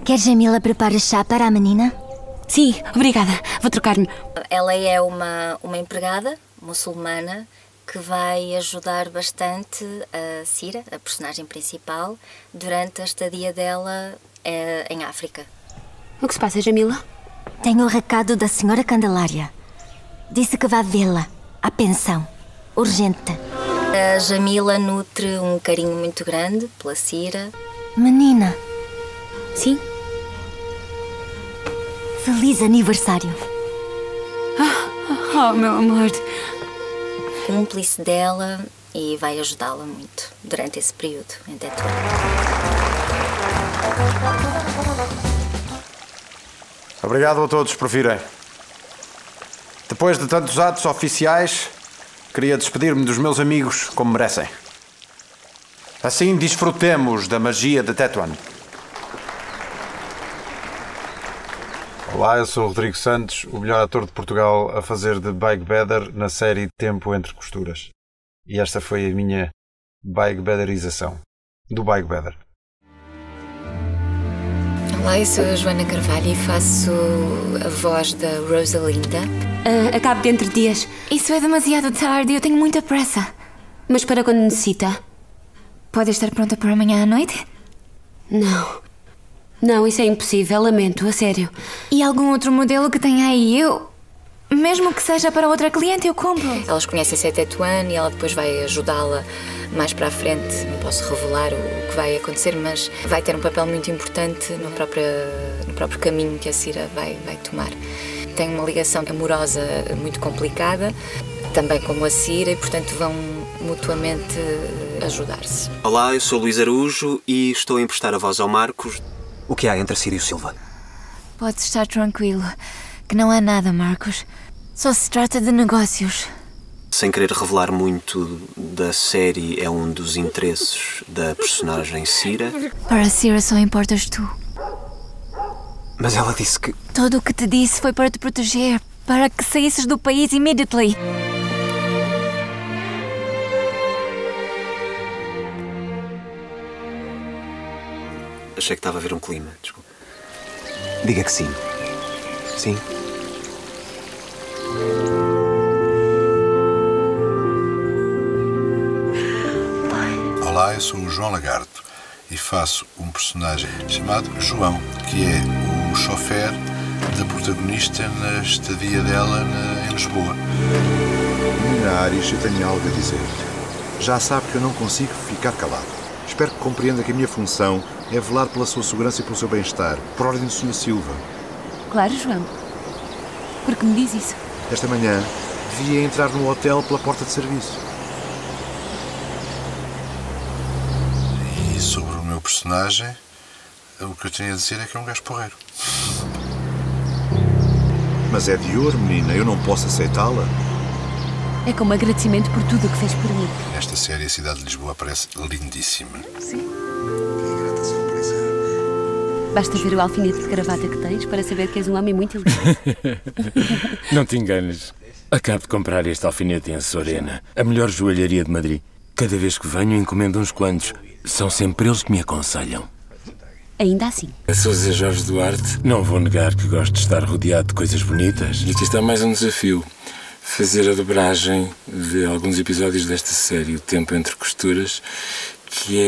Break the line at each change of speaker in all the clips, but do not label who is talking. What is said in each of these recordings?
Quer Jamila prepare chá para a menina?
Sim, obrigada. Vou trocar-me.
Ela é uma empregada muçulmana que vai ajudar bastante a Cira, a personagem principal, durante a estadia dela em África.
O que se passa, Jamila?
Tenho o recado da senhora Candelária. Disse que vai vê-la, à pensão. Urgente. A Jamila nutre um carinho muito grande pela Cira. Menina.
Sim?
Feliz aniversário.
Oh, meu amor.
Cúmplice dela e vai ajudá-la muito durante esse período em Tétouan.
Obrigado a todos por virem. Depois de tantos atos oficiais, queria despedir-me dos meus amigos como merecem. Assim desfrutemos da magia de Tétouan. Olá, eu sou o Rodrigo Santos, o melhor ator de Portugal a fazer de Beigbeder na série Tempo Entre Costuras. E esta foi a minha Beigbederização do Beigbeder.
Olá, eu sou a Joana Carvalho e faço a voz da Rosalinda.
Acabo dentro de dias.
Isso é demasiado tarde, eu tenho muita pressa.
Mas para quando necessita?
Pode estar pronta para amanhã à noite?
Não. Não, isso é impossível, lamento, a sério.
E algum outro modelo que tenha aí? Mesmo que seja para outra cliente, eu compro. Elas conhecem-se em Tétouan e ela depois vai ajudá-la mais para a frente. Não posso revelar o que vai acontecer, mas vai ter um papel muito importante no próprio caminho que a Cira vai tomar. Tem uma ligação amorosa muito complicada, também como a Cira, e portanto vão mutuamente ajudar-se.
Olá, eu sou Luís Araújo e estou a emprestar a voz ao Marcos. O que há entre a Cira e o Silva?
Pode estar tranquilo, que não há nada, Marcos. Só se trata de negócios.
Sem querer revelar muito da série, é um dos interesses da personagem Cira.
Para a Cira só importas tu.
Mas ela disse que...
Tudo o que te disse foi para te proteger, para que saísses do país immediately.
Achei que estava a ver um clima, desculpa. Diga que sim. Sim.
Olá, eu sou o João Lagarto e faço um personagem chamado João, que é o chofer da protagonista na estadia dela em Lisboa.
Menina Ares, eu tenho algo a dizer. Já sabe que eu não consigo ficar calado. Espero que compreenda que a minha função é velar pela sua segurança e pelo seu bem-estar, por ordem do Sr. Silva.
Claro, João. Por que me diz isso?
Esta manhã, vi-a entrar no hotel pela porta de serviço.
E sobre o meu personagem, o que eu tenho a dizer é que é um gajo porreiro.
Mas é de ouro, menina. Eu não posso aceitá-la.
É como agradecimento por tudo o que fez por mim.
Nesta série, a cidade de Lisboa parece lindíssima.
Sim. Basta ver o alfinete de gravata que tens para saber que és um homem muito elegante.
Não te enganes. Acabo de comprar este alfinete em Açorena, a melhor joalharia de Madrid. Cada vez que venho, encomendo uns quantos. São sempre eles que me aconselham.
Ainda assim.
Eu sou Zé Jorge Duarte. Não vou negar que gosto de estar rodeado de coisas bonitas. E aqui está mais um desafio. Fazer a dobragem de alguns episódios desta série, O Tempo Entre Costuras, que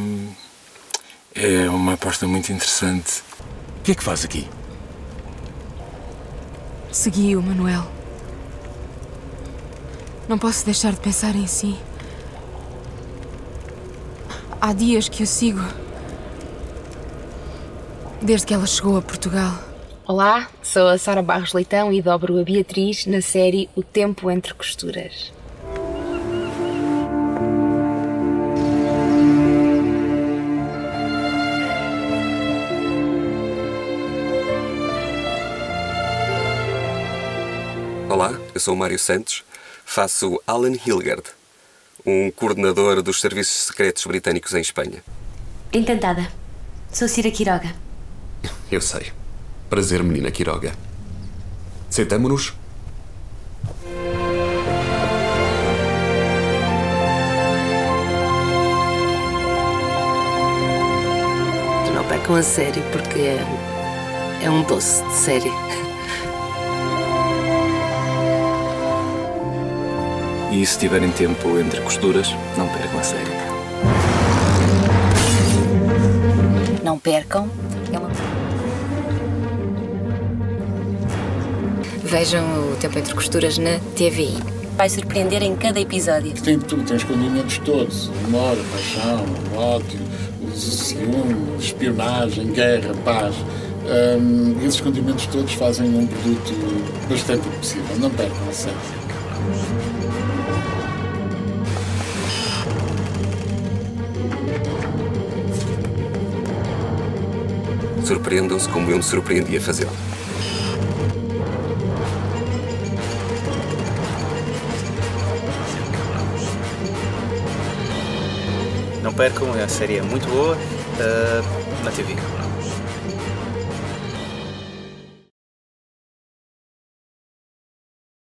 é uma aposta muito interessante. O que é que faz aqui?
Segui-o, Manuel. Não posso deixar de pensar em si. Há dias que o sigo. Desde que ela chegou a Portugal.
Olá, sou a Sara Barros Leitão e dobro a Beatriz na série O Tempo Entre Costuras.
Olá, eu sou o Mário Santos, faço Alan Hilgard, um coordenador dos serviços secretos britânicos em Espanha.
Encantada. Sou Cira Quiroga.
Eu sei. Prazer, menina Quiroga. Sentamo-nos?
Tu não perca
percam a série, porque é um doce de série.
E se tiverem tempo entre costuras, não percam a série.
Não percam.
Vejam o Tempo Entre Costuras na TVI.
Vai surpreender em cada episódio.
Tem tudo, tem os condimentos todos. O amor, a paixão, o ódio, o ciúme, espionagem, guerra, paz. Esses condimentos todos fazem um produto bastante apetecível. Não percam a série.
Surpreendam-se como eu me surpreendi a fazê-lo.
Não percam, a série é muito boa na TV.